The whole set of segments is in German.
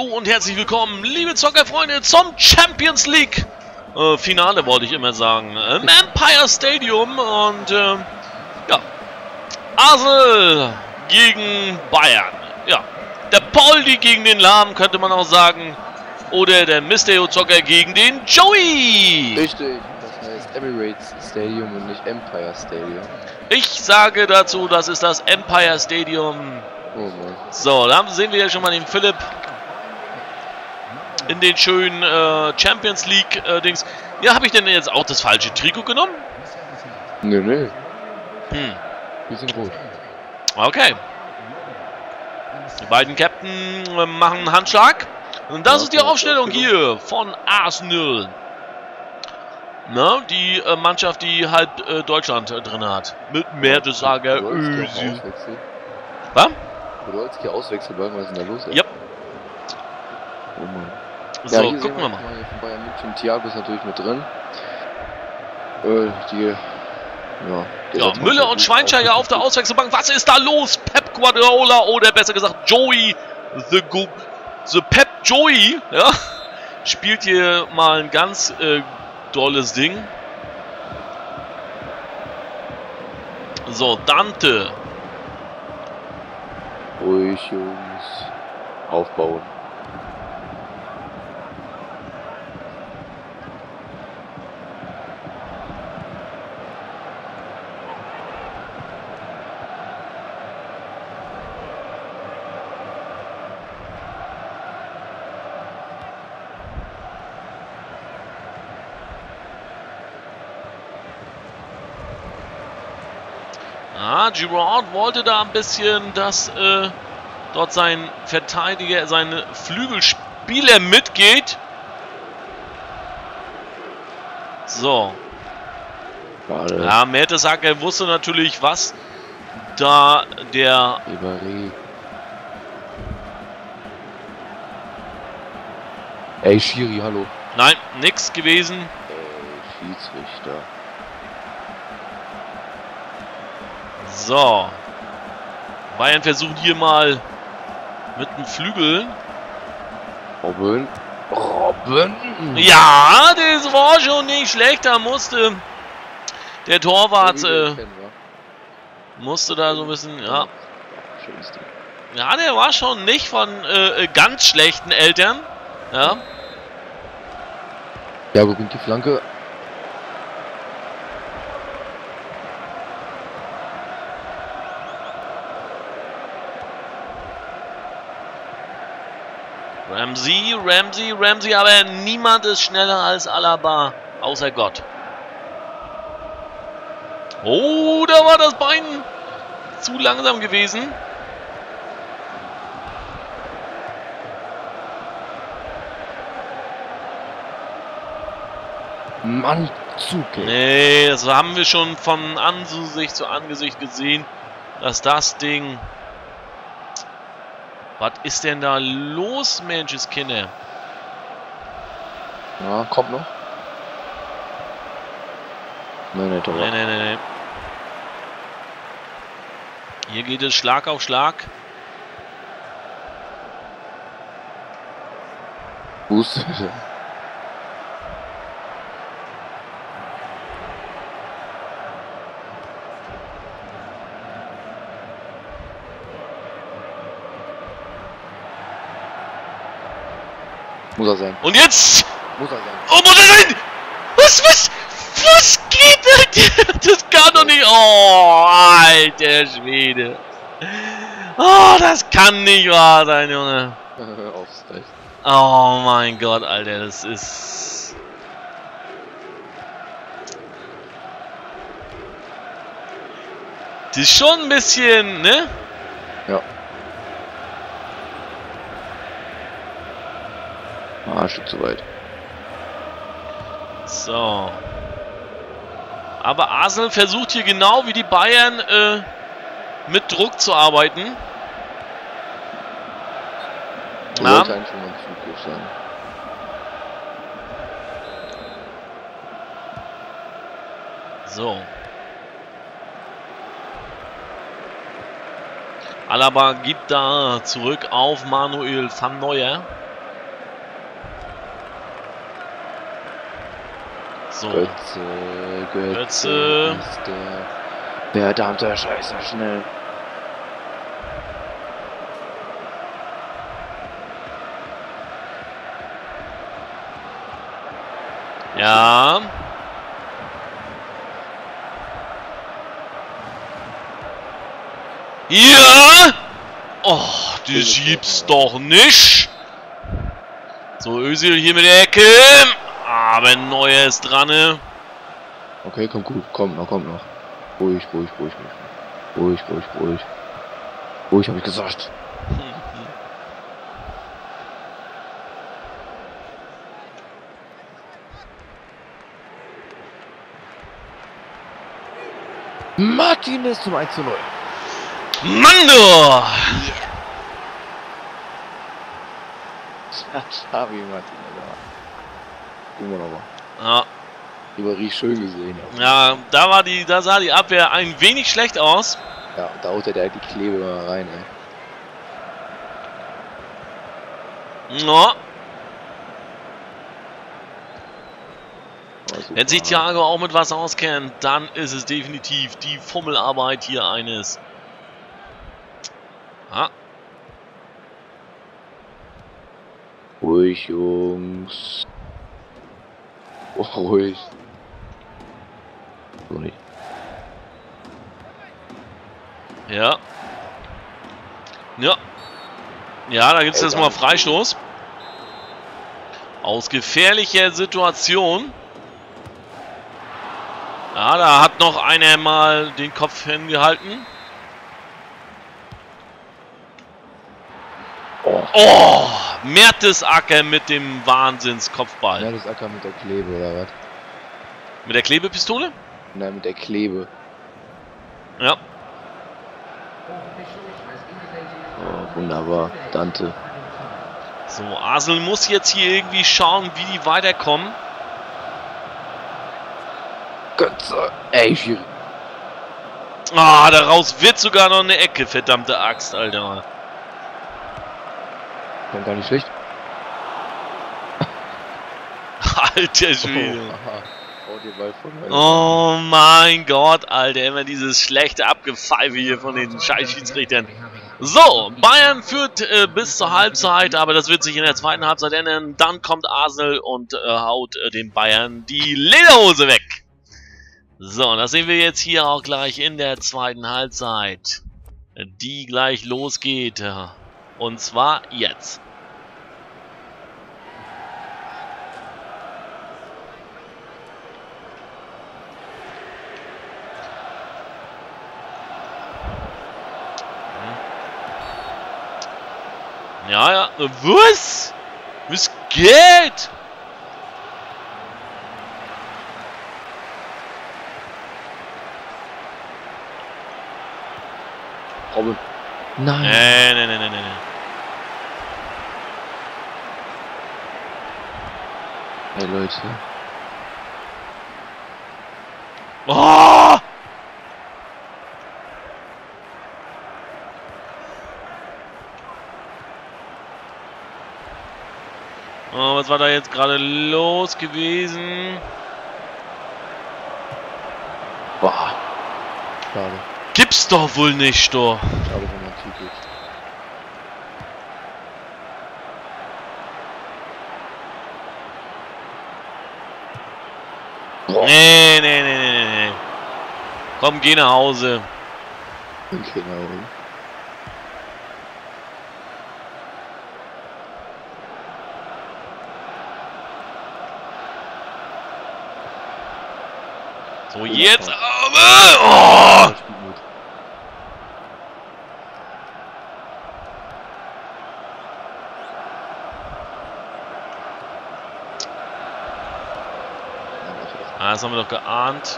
und herzlich willkommen, liebe Zockerfreunde, zum Champions League Finale, wollte ich immer sagen, im Empire Stadium. Und ja, Arsenal gegen Bayern. Ja, der Poldi gegen den Lahm, könnte man auch sagen. Oder der Mysterio Zocker gegen den Joey. Richtig, das heißt Emirates Stadium und nicht Empire Stadium. Ich sage dazu, das ist das Empire Stadium. Oh Mann. So, da sehen wir ja schon mal den Philipp in den schönen Champions League Dings. Ja, habe ich denn jetzt auch das falsche Trikot genommen? Nö. Die sind rot. Okay. Die beiden Captain machen einen Handschlag. Und das ist die Aufstellung hier von Arsenal. Na, die Mannschaft, die halb Deutschland drin hat. Mit Mertesager. Was? Podolski auswechselbar, was ist denn da los? Ja. Oh Mann. So, ja, gucken wir mal. Hier von Bayern München. Thiago ist natürlich mit drin. Ja, Müller und Schweinsteiger auf der Auswechselbank. Was ist da los? Pep Guardiola oder besser gesagt Joey The Pep Joey, ja, spielt hier mal ein ganz dolles Ding. So, Dante. Ruhig, Jungs. Aufbauen. Ah, Giroud wollte da ein bisschen, dass dort sein Verteidiger, sein Flügelspieler mitgeht. So. Ja, Mertesacker wusste natürlich, was da der... Ey, Schiri, hallo. Nein, nix gewesen. Ey, Schiedsrichter. So. Bayern versucht hier mal mit dem Flügel. Robben. Ja, das war schon nicht schlecht. Da musste der Torwart musste da so ein bisschen, ja. Ja, der war schon nicht von ganz schlechten Eltern. Ja. Ja, wo kommt die Flanke? Ramsey, aber niemand ist schneller als Alaba, außer Gott. Oh, da war das Bein zu langsam gewesen. Mann, Zuke. Nee, das haben wir schon von Angesicht zu Angesicht gesehen, dass das Ding... Was ist denn da los, Menschenskinder? Ja, kommt noch. Nee. Hier geht es Schlag auf Schlag. Fuß. Muss er sein. Und jetzt! Muss er sein. Oh, muss er sein! Was geht denn? Das kann doch nicht... Oh, alter Schwede. Oh, das kann nicht wahr sein, Junge. Offside. Oh mein Gott, Alter, das ist... Das ist schon ein bisschen, ne? Ja. Ein Stück zu weit. So. Aber Arsenal versucht hier genau wie die Bayern mit Druck zu arbeiten. Sollte eigentlich schon mal ein Zugriff sein. So. Alaba gibt da zurück auf Manuel van Neuer. So. Götze ist der verdammte Scheiße schnell. Ja. Ja! Oh, das gibt's doch nicht. So, Özil hier mit der Ecke. Aber Neuer ist dran, ne? Okay, kommt gut. Kommt noch. Ruhig. Ruhig, hab ich gesagt. Martinez zum 1:0. Mando! Xavi Martinez. Gucken wir nochmal. Ja. Über richtig schön gesehen. Ja, da sah die Abwehr ein wenig schlecht aus. Ja, da haut der die Klebe mal rein, ey. Ja. Oh, Wenn sich Thiago auch mit was auskennt, dann ist es definitiv die Fummelarbeit hier eines. Ah. Ruhig, Jungs. Oh, ruhig. Ruhig. Ja. Ja. Ja, da gibt es jetzt mal Freistoß. Aus gefährlicher Situation. Ja, da hat noch einer mal den Kopf hingehalten. Oh, Mertesacker mit dem Wahnsinnskopfball. Mertesacker mit der Klebe, oder was? Mit der Klebepistole? Nein, mit der Klebe. Ja. Oh, wunderbar. Dante. So, Arsenal muss jetzt hier irgendwie schauen, wie die weiterkommen. Götze. Ey, Schiri. Ah, daraus wird sogar noch eine Ecke, verdammte Axt, Alter. Kommt gar nicht schlecht. Alter Schwede. Oh, Oh mein Gott, Alter, immer dieses schlechte Abgepfeife hier von den Scheiß-Schiedsrichtern. So, Bayern führt bis zur Halbzeit, aber das wird sich in der zweiten Halbzeit ändern. Dann kommt Arsenal und haut den Bayern die Lederhose weg. So, das sehen wir jetzt hier auch gleich in der zweiten Halbzeit, die gleich losgeht. Und zwar jetzt. Ja, ja. Was? Was geht? Robin. Nein. Nee. Hey, Leute. Oh! Oh, was war da jetzt gerade los gewesen? Boah. Schade. Gibt's doch wohl nicht, doch. Schade von meinem Titel. Nee. Komm, geh nach Hause. Genau. So, jetzt aber. Oh! Ah, das haben wir doch geahnt.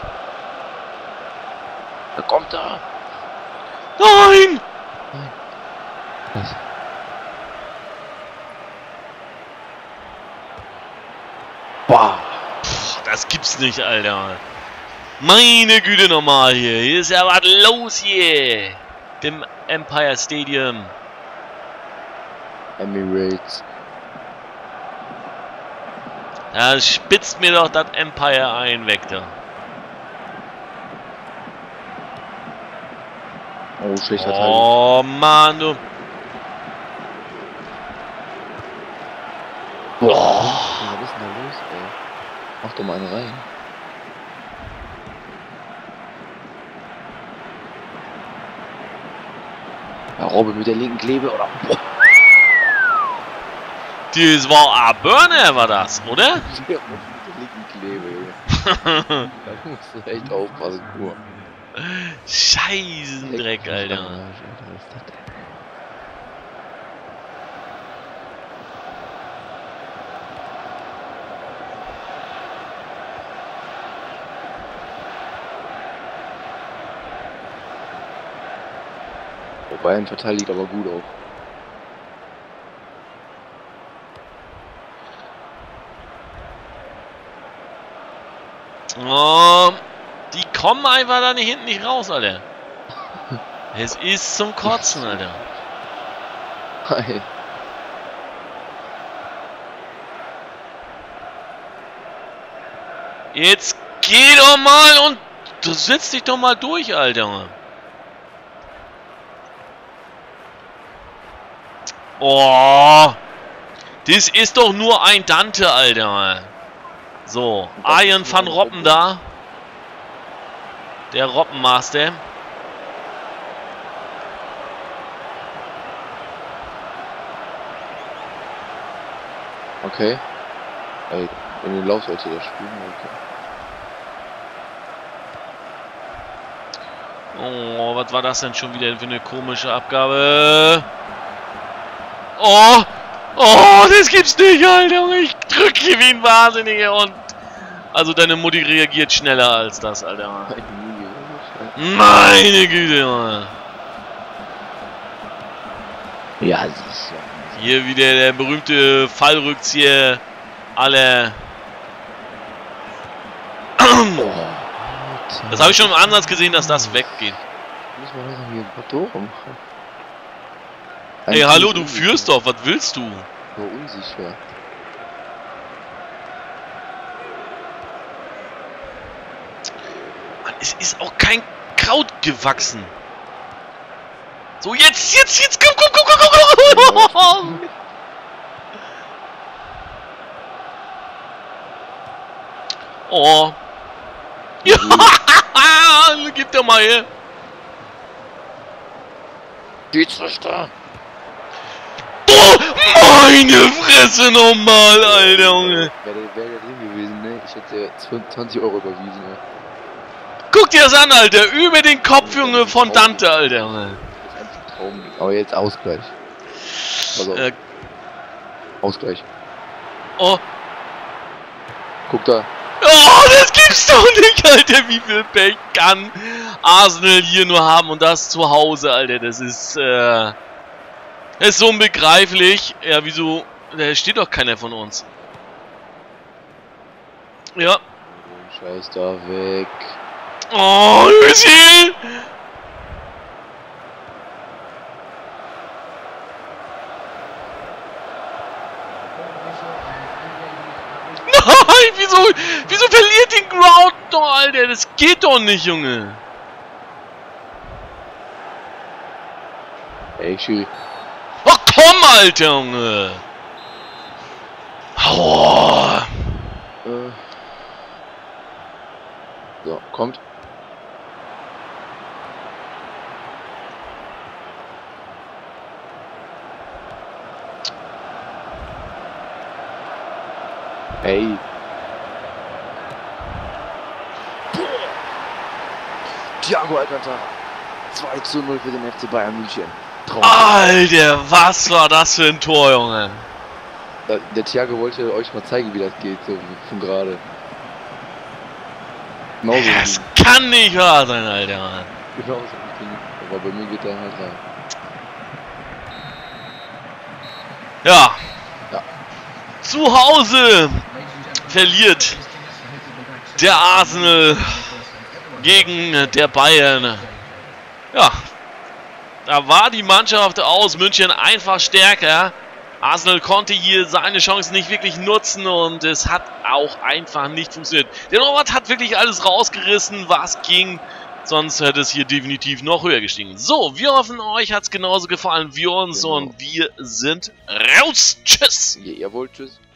Da kommt er. Nein! Was? Boah. Das gibt's nicht, Alter. Meine Güte nochmal hier. Hier ist ja was los hier. Dem Empire Stadium. Emirates. Da spitzt mir doch das Empire ein, weg da. Oh, schlechter Teil. Oh, Mann, du. Boah. Was ist denn da los, ey? Mach doch mal einen rein. Ja, Robbe mit der linken Klebe, oder? Boah. Das war ein Burner, war das, oder? Ja, mit der linken Klebe, Junge. Da musst du echt aufpassen, nur. Scheißendreck, Alter. Was ist das denn? Bayern verteidigt aber gut auch. Oh, die kommen einfach da nicht hinten nicht raus, Alter. Es ist zum Kotzen, Alter. Hi. Jetzt geh doch mal und du setzt dich doch mal durch, Alter. Oh, das ist doch nur ein Dante, Alter. So, Arjen van Robben da. Der Robbenmaster. Okay. Ey, wenn du laufst, sollte das spielen, okay. Oh, was war das denn schon wieder für eine komische Abgabe? Oh, oh, das gibt's nicht, Alter. Ich drücke wie ein Wahnsinniger und... Also deine Mutti reagiert schneller als das, Alter. Meine Güte, Mann. Ja, sicher. Hier wieder der berühmte Fallrückzieher aller... Das habe ich schon im Ansatz gesehen, dass das weggeht. Muss man langsam hier ein paar Tore machen. Ey, hallo, du führst doch, was willst du? So unsicher. Mann, es ist auch kein Kraut gewachsen. So, jetzt, komm. Oh. Ja, gib dir mal her. Schiedsrichter. Oh, meine Fresse nochmal, Alter, Junge. Wäre der drin gewesen, ne? Ich hätte 20 € überwiesen, ne? Guck dir das an, Alter. Über den Kopf, Junge, von Dante, Alter, Junge. Das ist einfach ein Traum. Aber jetzt Ausgleich. Pass auf. Ausgleich. Oh. Guck da. Oh, das gibt's doch nicht, Alter. Wie viel Pech kann Arsenal hier nur haben und das zu Hause, Alter. Das ist, ist so unbegreiflich. Ja, wieso? Da steht doch keiner von uns. Ja. Scheiß da weg. Oh, Özil! Nein, wieso verliert den Ground doch, Alter? Das geht doch nicht, Junge. Ey, Schiri. Ach komm, Alter, Junge. Oh. So, kommt. Ey. Thiago Alcantara. 2:0 für den FC Bayern München. Traum. Alter, was war das für ein Tor, Junge? Der Thiago wollte euch mal zeigen, wie das geht, so von gerade. Genau so. Das kann nicht wahr sein, Alter. Genau so. Aber bei mir geht der halt rein. Ja. Ja. Zu Hause verliert der Arsenal gegen der Bayern. Ja. Da war die Mannschaft aus München einfach stärker. Arsenal konnte hier seine Chance nicht wirklich nutzen und es hat auch einfach nicht funktioniert. Der Norbert hat wirklich alles rausgerissen, was ging. Sonst hätte es hier definitiv noch höher gestiegen. So, wir hoffen, euch hat es genauso gefallen wie uns und wir sind raus. Tschüss. Jawohl, tschüss.